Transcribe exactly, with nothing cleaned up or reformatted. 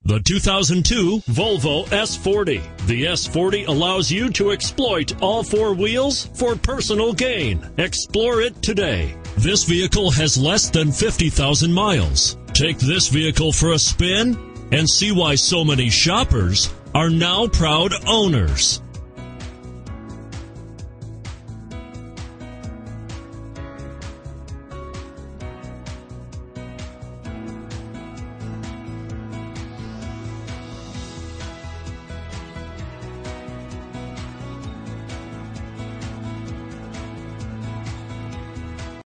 The two thousand two Volvo S forty. The S forty allows you to exploit all four wheels for personal gain. Explore it today. This vehicle has less than fifty thousand miles. Take this vehicle for a spin and see why so many shoppers are now proud owners.